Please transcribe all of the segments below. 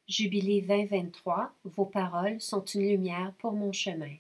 Jubilé 2023, vos paroles sont une lumière pour mon chemin.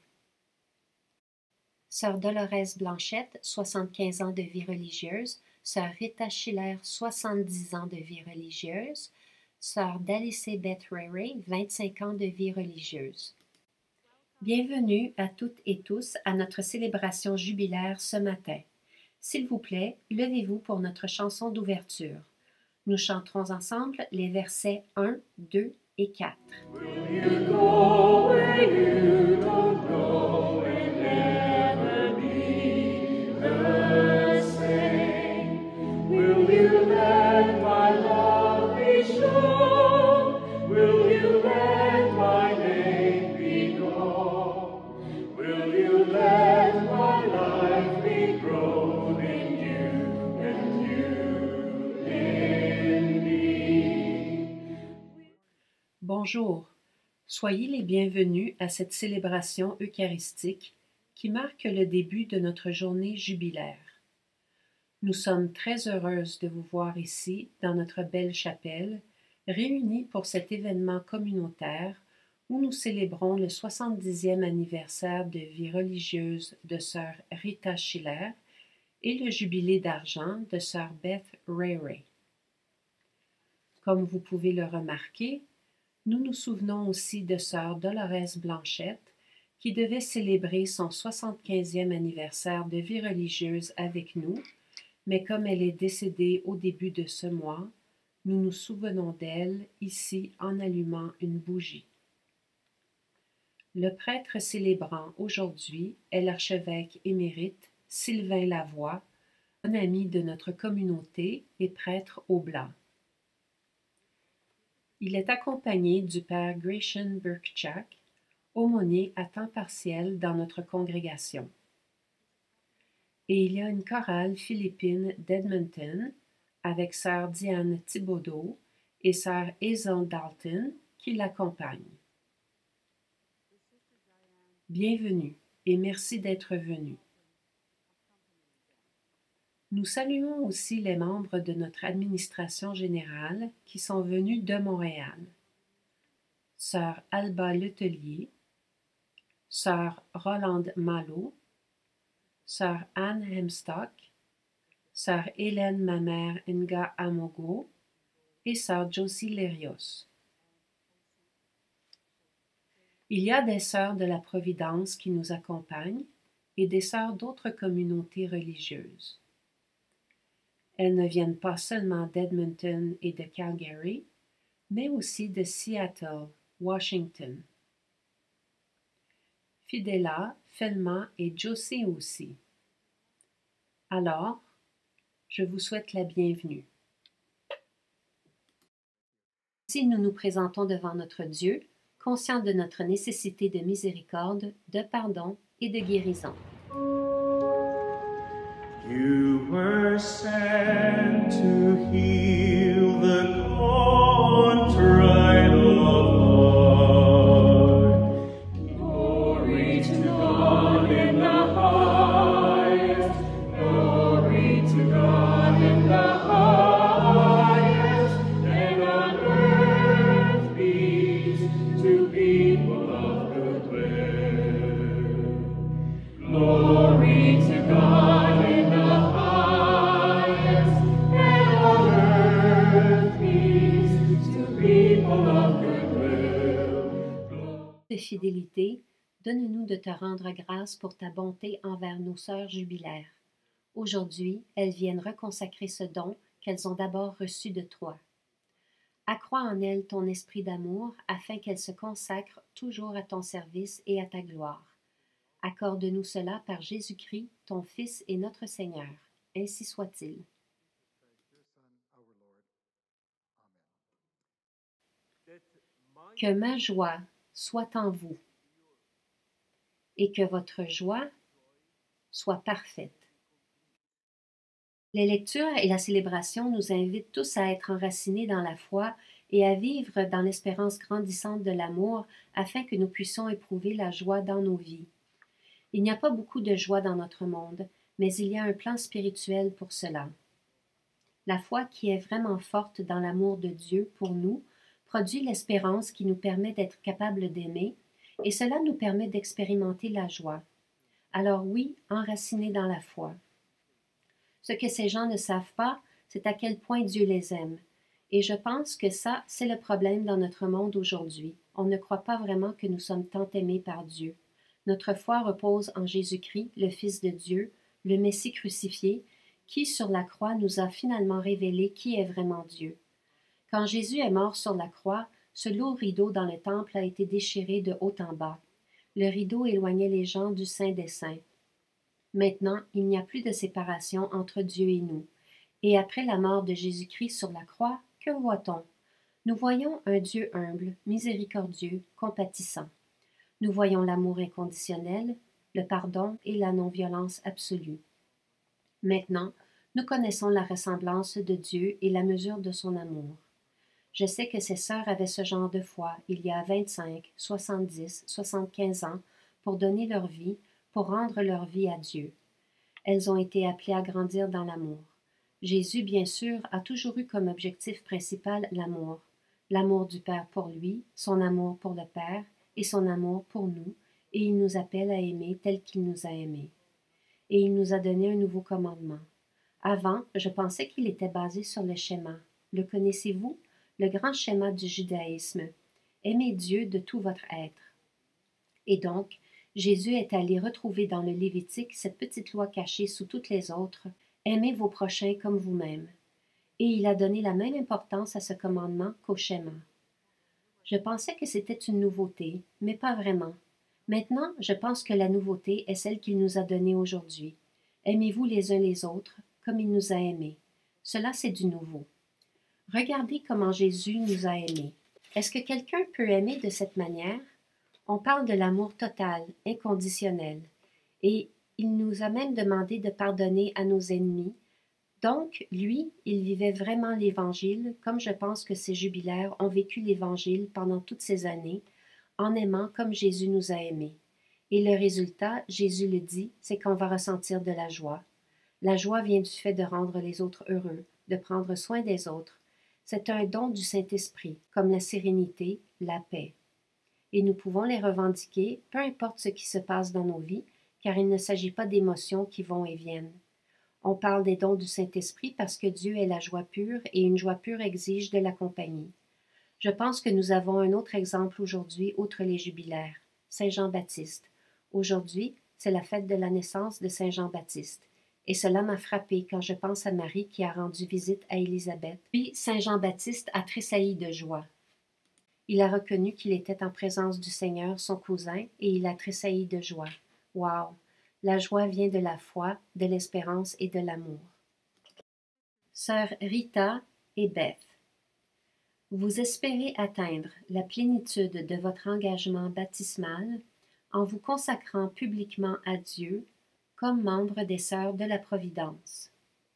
Sœur Dolores Blanchette, 75 ans de vie religieuse. Sœur Rita Schiller, 70 ans de vie religieuse. Sœur Dalicée Beth Ray, 25 ans de vie religieuse. Bienvenue à toutes et tous à notre célébration jubilaire ce matin. S'il vous plaît, levez-vous pour notre chanson d'ouverture. Nous chanterons ensemble les versets 1, 2 et 4. Will you go where you don't know and never be the same? Will you let my love be shown? Will you let my name be known? Will you let my life be grown in you and you in me? Bonjour, soyez les bienvenus à cette célébration eucharistique qui marque le début de notre journée jubilaire. Nous sommes très heureuses de vous voir ici, dans notre belle chapelle, réunis pour cet événement communautaire où nous célébrons le 70e anniversaire de vie religieuse de sœur Rita Schiller et le jubilé d'argent de sœur Beth Ray. Comme vous pouvez le remarquer, nous nous souvenons aussi de sœur Dolores Blanchette, qui devait célébrer son 75e anniversaire de vie religieuse avec nous, mais comme elle est décédée au début de ce mois, nous nous souvenons d'elle ici en allumant une bougie. Le prêtre célébrant aujourd'hui est l'archevêque émérite Sylvain Lavoie, un ami de notre communauté et prêtre oblat. Il est accompagné du père Gratian Burkchak, aumônier à temps partiel dans notre congrégation. Et il y a une chorale philippine d'Edmonton avec sœur Diane Thibodeau et sœur Hazel Dalton qui l'accompagnent. Bienvenue et merci d'être venus. Nous saluons aussi les membres de notre administration générale qui sont venus de Montréal. Sœur Alba Letelier, Sœur Rolande Malo, Sœur Anne Hemstock, Sœur Hélène Mamère Nga Amogo et Sœur Josie Lerios. Il y a des sœurs de la Providence qui nous accompagnent et des sœurs d'autres communautés religieuses. Elles ne viennent pas seulement d'Edmonton et de Calgary, mais aussi de Seattle, Washington. Fidela, Felma et Josie aussi. Alors, je vous souhaite la bienvenue. Ici, nous nous présentons devant notre Dieu, conscients de notre nécessité de miséricorde, de pardon et de guérison. You were sent to heal the contrite of heart. Glory to God in the highest. Glory to God in the highest. And on earth peace to people of good will. Glory to God. De fidélité, donne-nous de te rendre grâce pour ta bonté envers nos sœurs jubilaires. Aujourd'hui, elles viennent reconsacrer ce don qu'elles ont d'abord reçu de toi. Accrois en elles ton esprit d'amour afin qu'elles se consacrent toujours à ton service et à ta gloire. Accorde-nous cela par Jésus-Christ, ton Fils et notre Seigneur. Ainsi soit-il. Que ma joie soit en vous et que votre joie soit parfaite. Les lectures et la célébration nous invitent tous à être enracinés dans la foi et à vivre dans l'espérance grandissante de l'amour afin que nous puissions éprouver la joie dans nos vies. Il n'y a pas beaucoup de joie dans notre monde, mais il y a un plan spirituel pour cela. La foi qui est vraiment forte dans l'amour de Dieu pour nous produit l'espérance qui nous permet d'être capables d'aimer, et cela nous permet d'expérimenter la joie. Alors oui, enracinés dans la foi. Ce que ces gens ne savent pas, c'est à quel point Dieu les aime. Et je pense que ça, c'est le problème dans notre monde aujourd'hui. On ne croit pas vraiment que nous sommes tant aimés par Dieu. Notre foi repose en Jésus-Christ, le Fils de Dieu, le Messie crucifié, qui sur la croix nous a finalement révélé qui est vraiment Dieu. Quand Jésus est mort sur la croix, ce lourd rideau dans le temple a été déchiré de haut en bas. Le rideau éloignait les gens du Saint des Saints. Maintenant, il n'y a plus de séparation entre Dieu et nous. Et après la mort de Jésus-Christ sur la croix, que voit-on? Nous voyons un Dieu humble, miséricordieux, compatissant. Nous voyons l'amour inconditionnel, le pardon et la non-violence absolue. Maintenant, nous connaissons la ressemblance de Dieu et la mesure de son amour. Je sais que ces sœurs avaient ce genre de foi il y a 25, 70, 75 ans pour donner leur vie, pour rendre leur vie à Dieu. Elles ont été appelées à grandir dans l'amour. Jésus, bien sûr, a toujours eu comme objectif principal l'amour. L'amour du Père pour lui, son amour pour le Père et son amour pour nous, et il nous appelle à aimer tel qu'il nous a aimés. Et il nous a donné un nouveau commandement. Avant, je pensais qu'il était basé sur le schéma. Le connaissez-vous? Le grand schéma du judaïsme. Aimez Dieu de tout votre être. Et donc, Jésus est allé retrouver dans le Lévitique cette petite loi cachée sous toutes les autres. Aimez vos prochains comme vous-même. Et il a donné la même importance à ce commandement qu'au schéma. Je pensais que c'était une nouveauté, mais pas vraiment. Maintenant, je pense que la nouveauté est celle qu'il nous a donnée aujourd'hui. Aimez-vous les uns les autres comme il nous a aimés. Cela, c'est du nouveau. Regardez comment Jésus nous a aimés. Est-ce que quelqu'un peut aimer de cette manière? On parle de l'amour total, inconditionnel. Et il nous a même demandé de pardonner à nos ennemis. Donc, lui, il vivait vraiment l'Évangile, comme je pense que ces jubilaires ont vécu l'Évangile pendant toutes ces années, en aimant comme Jésus nous a aimés. Et le résultat, Jésus le dit, c'est qu'on va ressentir de la joie. La joie vient du fait de rendre les autres heureux, de prendre soin des autres. C'est un don du Saint-Esprit, comme la sérénité, la paix. Et nous pouvons les revendiquer, peu importe ce qui se passe dans nos vies, car il ne s'agit pas d'émotions qui vont et viennent. On parle des dons du Saint-Esprit parce que Dieu est la joie pure et une joie pure exige de la compagnie. Je pense que nous avons un autre exemple aujourd'hui, outre les jubilaires, Saint Jean-Baptiste. Aujourd'hui, c'est la fête de la naissance de Saint Jean-Baptiste. Et cela m'a frappé quand je pense à Marie qui a rendu visite à Élisabeth. Puis Saint Jean-Baptiste a tressailli de joie. Il a reconnu qu'il était en présence du Seigneur, son cousin, et il a tressailli de joie. Waouh! La joie vient de la foi, de l'espérance et de l'amour. Sœurs Rita et Beth, vous espérez atteindre la plénitude de votre engagement baptismal en vous consacrant publiquement à Dieu comme membre des Sœurs de la Providence.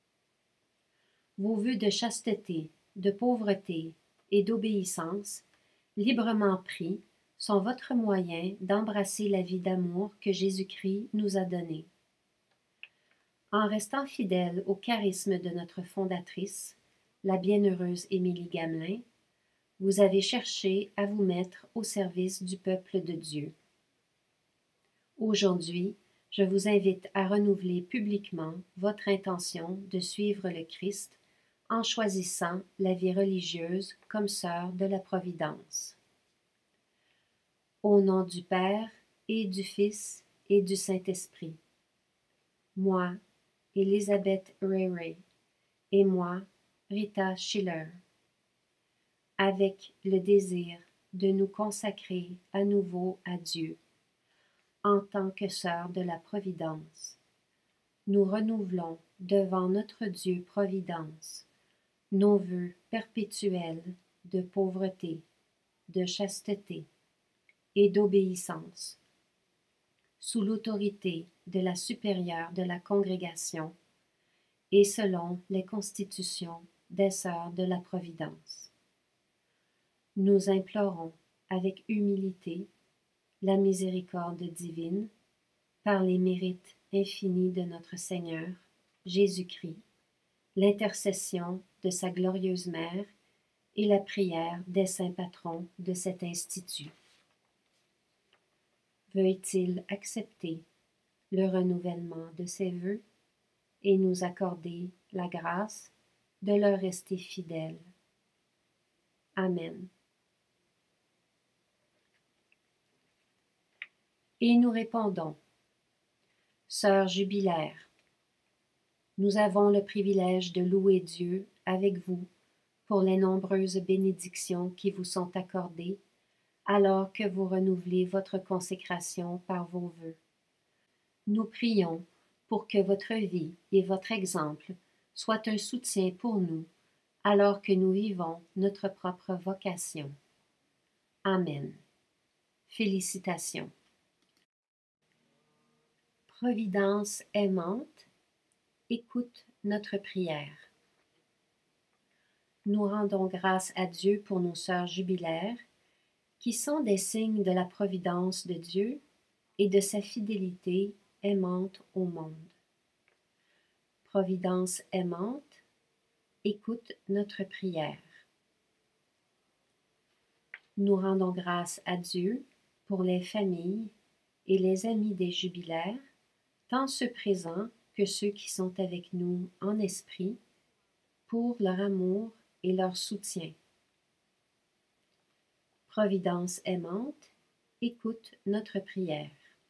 Vos vœux de chasteté, de pauvreté et d'obéissance, librement pris, sont votre moyen d'embrasser la vie d'amour que Jésus-Christ nous a donnée. En restant fidèle au charisme de notre fondatrice, la bienheureuse Émilie Gamelin, vous avez cherché à vous mettre au service du peuple de Dieu. Aujourd'hui, je vous invite à renouveler publiquement votre intention de suivre le Christ en choisissant la vie religieuse comme sœur de la Providence. Au nom du Père et du Fils et du Saint-Esprit. Moi, Elisabeth Ray et moi, Rita Schiller, avec le désir de nous consacrer à nouveau à Dieu, en tant que sœurs de la Providence, nous renouvelons devant notre Dieu Providence nos vœux perpétuels de pauvreté, de chasteté et d'obéissance, sous l'autorité de la supérieure de la congrégation et selon les constitutions des Sœurs de la Providence. Nous implorons avec humilité la miséricorde divine par les mérites infinis de notre Seigneur, Jésus-Christ, l'intercession de sa glorieuse Mère et la prière des saints patrons de cet institut. Veuille-t-il accepter le renouvellement de ses vœux et nous accorder la grâce de leur rester fidèles. Amen. Et nous répondons, Sœurs jubilaires, nous avons le privilège de louer Dieu avec vous pour les nombreuses bénédictions qui vous sont accordées alors que vous renouvelez votre consécration par vos vœux. Nous prions pour que votre vie et votre exemple soient un soutien pour nous alors que nous vivons notre propre vocation. Amen. Félicitations. Providence aimante, écoute notre prière. Nous rendons grâce à Dieu pour nos sœurs jubilaires, qui sont des signes de la providence de Dieu et de sa fidélité aimante au monde. Providence aimante, écoute notre prière. Nous rendons grâce à Dieu pour les familles et les amis des jubilaires, tant ceux présents que ceux qui sont avec nous en esprit, pour leur amour et leur soutien. Providence aimante, écoute notre prière.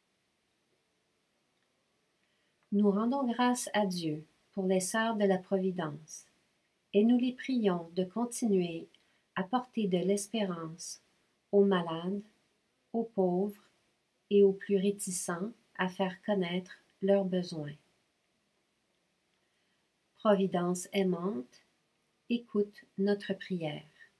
Nous rendons grâce à Dieu pour les sœurs de la Providence, et nous les prions de continuer à porter de l'espérance aux malades, aux pauvres et aux plus réticents à faire connaître leurs besoins. Providence aimante, écoute notre prière.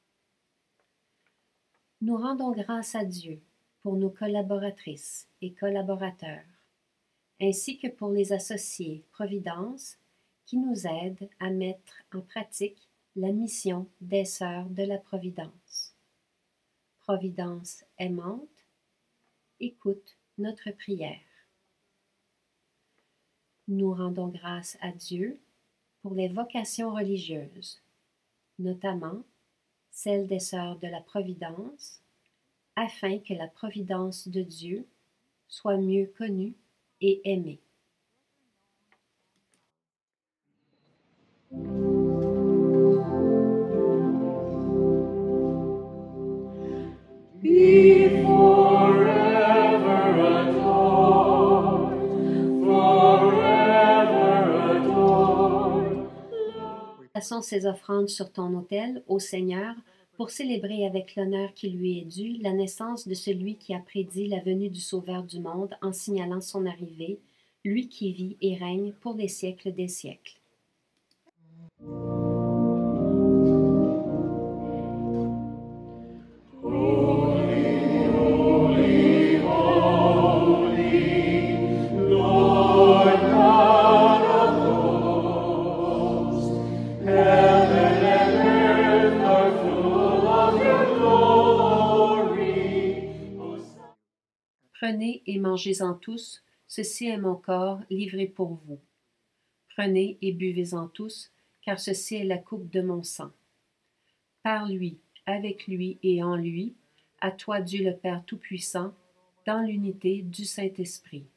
Nous rendons grâce à Dieu pour nos collaboratrices et collaborateurs, ainsi que pour les associés Providence qui nous aident à mettre en pratique la mission des sœurs de la Providence. Providence aimante, écoute notre prière. Nous rendons grâce à Dieu pour les vocations religieuses, notamment celle des sœurs de la Providence, afin que la providence de Dieu soit mieux connue et aimée. Be forever adored, forever adored. Plaçons ces offrandes sur ton autel, ô Seigneur, pour célébrer avec l'honneur qui lui est dû la naissance de celui qui a prédit la venue du Sauveur du monde en signalant son arrivée, lui qui vit et règne pour les siècles des siècles. Prenez et mangez-en tous, ceci est mon corps livré pour vous. Prenez et buvez-en tous, car ceci est la coupe de mon sang. Par lui, avec lui et en lui, à toi Dieu le Père Tout-Puissant, dans l'unité du Saint-Esprit.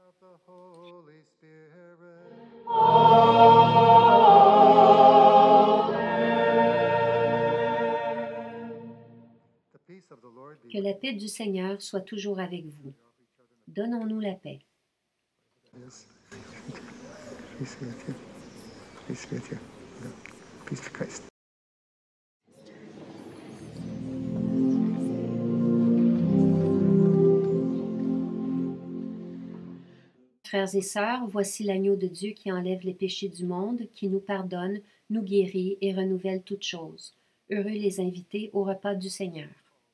Que la paix du Seigneur soit toujours avec vous. Donnons-nous la paix. Peace with you. Peace with you. Peace to Christ. Frères et sœurs, voici l'agneau de Dieu qui enlève les péchés du monde, qui nous pardonne, nous guérit et renouvelle toutes choses. Heureux les invités au repas du Seigneur.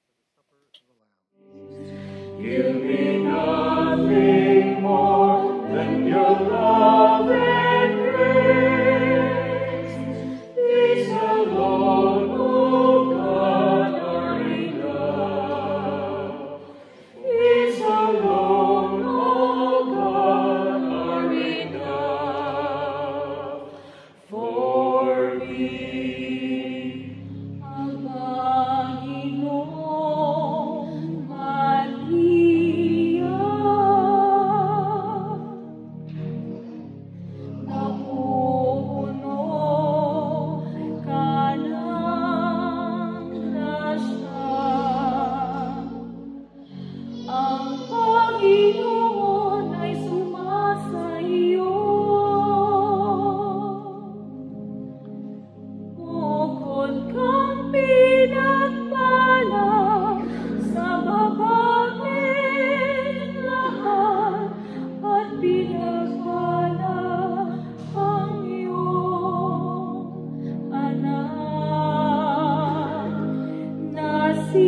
Give me nothing more than your love and grace. These alone, O God, are enough. These alone, O God, are enough for me. Above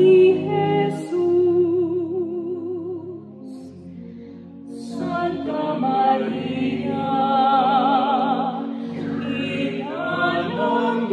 Jesús. Santa María, hija de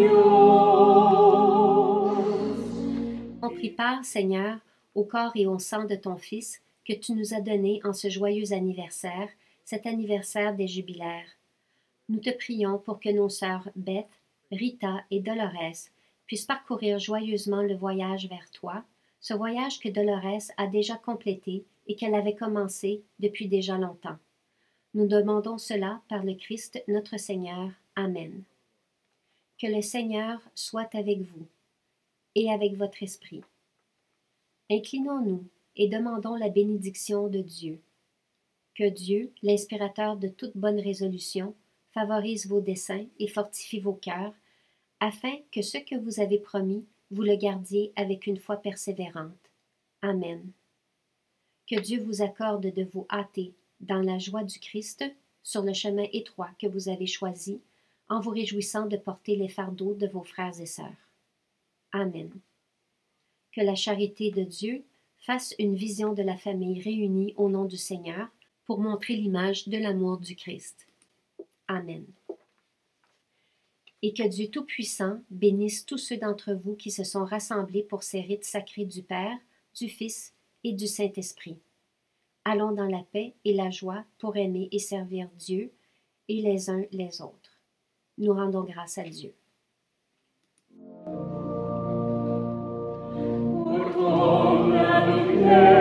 Dios. On prie part, Seigneur, au corps et au sang de ton Fils, que tu nous as donné en ce joyeux anniversaire, cet anniversaire des jubilaires. Nous te prions pour que nos sœurs Beth, Rita et Dolores puissent parcourir joyeusement le voyage vers toi, ce voyage que Dolores a déjà complété et qu'elle avait commencé depuis déjà longtemps. Nous demandons cela par le Christ notre Seigneur. Amen. Que le Seigneur soit avec vous et avec votre esprit. Inclinons-nous et demandons la bénédiction de Dieu. Que Dieu, l'inspirateur de toute bonne résolution, favorise vos desseins et fortifie vos cœurs, afin que ce que vous avez promis, vous le gardiez avec une foi persévérante. Amen. Que Dieu vous accorde de vous hâter dans la joie du Christ sur le chemin étroit que vous avez choisi, en vous réjouissant de porter les fardeaux de vos frères et sœurs. Amen. Que la charité de Dieu fasse une vision de la famille réunie au nom du Seigneur pour montrer l'image de l'amour du Christ. Amen. Et que Dieu Tout-Puissant bénisse tous ceux d'entre vous qui se sont rassemblés pour ces rites sacrés du Père, du Fils et du Saint-Esprit. Allons dans la paix et la joie pour aimer et servir Dieu et les uns les autres. Nous rendons grâce à Dieu. Por ton